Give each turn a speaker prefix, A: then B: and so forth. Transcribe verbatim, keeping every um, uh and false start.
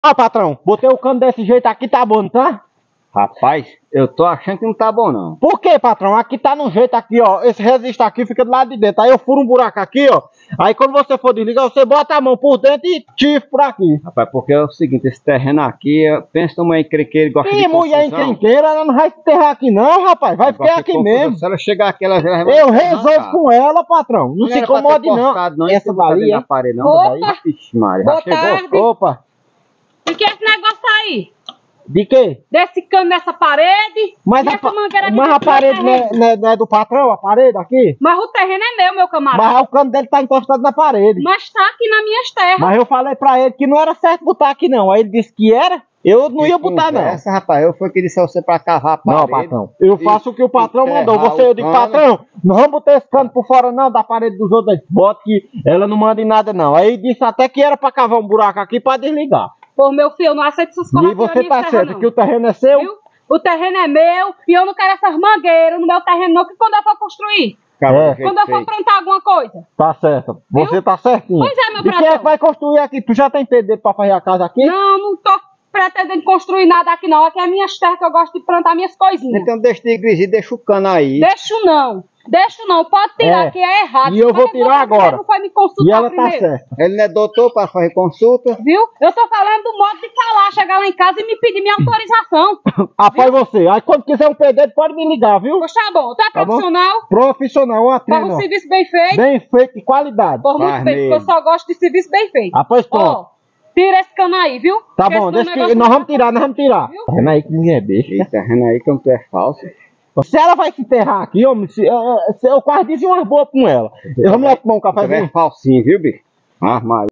A: Ó, patrão, botei o cano desse jeito aqui, tá bom, não tá?
B: Rapaz, eu tô achando que não tá bom não.
A: Por que, patrão? Aqui tá no jeito aqui, ó. Esse resistor aqui fica do lado de dentro. Aí eu furo um buraco aqui, ó. Aí quando você for desligar, você bota a mão por dentro e tifra por aqui.
B: Rapaz, porque é o seguinte, esse terreno aqui, pensa numa encrenqueira e gosta
A: Ih,
B: de
A: mulher
B: confusão.
A: encrenqueira, ela não vai se enterrar aqui não, rapaz. Vai ficar aqui mesmo.
B: Se ela chegar aqui, ela já vai...
A: Eu resolvo com ela, patrão. Não,
B: Não
A: se
B: era pra ter
A: incomode não.
B: postado, não.
A: Essa dali,
B: na
A: é?
B: parede, não.
C: Opa!
B: Daí, Ixi, Maria, já
C: Boa
B: chegou?
C: tarde.
A: Opa,
C: O que é esse negócio aí?
A: de quê?
C: Desse cano nessa parede?
A: Mas
C: e
A: a,
C: essa
A: pa-
C: mangueira de
A: mas a
C: dentro do
A: parede não é,
C: terreno?
A: não é- não é do patrão, a parede aqui?
C: Mas o terreno é meu, meu camarada.
A: Mas o cano dele tá encostado na parede.
C: Mas tá aqui nas minhas terras.
A: Mas eu falei pra ele que não era certo botar aqui não. Aí ele disse que era. Eu não ia botar não.
B: Essa, rapaz, eu fui que disse a você pra cavar a parede.
A: Não, patrão. Eu
B: e-
A: faço o que o patrão
B: e
A: mandou.
B: enterrar
A: Você, eu
B: o
A: digo,
B: cano.
A: patrão, não vamos botar esse cano por fora não, da parede dos outros. Bota que ela não manda em nada não. Aí disse até que era pra cavar um buraco aqui pra desligar.
C: Pô, meu filho, eu não aceito essas coisas
A: E você tá certo que o terreno é seu?
C: Viu? O terreno é meu e eu não quero essas mangueiras no meu terreno não, que quando eu for construir,
B: Acaba
A: É.
B: do jeito
C: quando eu for
B: feito.
C: plantar alguma coisa.
A: Tá certo. Você tá certinho.
C: Pois é, meu
A: E quem é
C: patrão.
A: que vai construir aqui? Tu já tem pedreiro pra fazer a casa aqui?
C: Não, não tô pretendendo construir nada aqui não. Aqui é minhas terras que eu gosto de plantar minhas coisinhas.
B: Então deixa de igreja e deixa o cano aí.
C: Deixo não. Deixo não. Pode tirar,
A: É.
C: que é errado.
A: E eu vou
C: Porque
A: tirar
C: você
A: agora.
C: Não foi me consultar
A: E ela tá
C: primeiro.
A: certa.
B: Ele não é doutor pra fazer consulta.
C: Viu? Eu tô falando do modo de falar, chegar lá em casa e me pedir minha autorização.
A: Após você. Aí quando quiser um pedreiro, pode me ligar, viu?
C: Pois tá bom, tu é
A: Tá bom?
C: profissional,
A: Profissional, uma
C: faz
A: trena.
C: um serviço bem feito,
A: Bem feito, de qualidade.
C: por muito
B: Faz
C: feito, porque eu
B: mesmo.
C: só gosto de serviço bem feito.
A: Após pronto.
C: Ó, tira esse cano aí, viu?
A: Tá
C: Porque
A: bom,
C: senão
A: deixa
C: o
A: que
C: negócio
A: nós
C: vai
A: vamos tirar, nós vamos tirar.
C: Viu?
A: Tá vendo aí que mulher besta?
B: Esse terreno aí que tu é falso.
A: Se ela vai se enterrar aqui, homem, se, eh, se eu quase disse umas boas com ela. Vamos lá tomar um
B: Tu é
A: cafezinho?
B: falsinho, viu, bicho? Ah, mas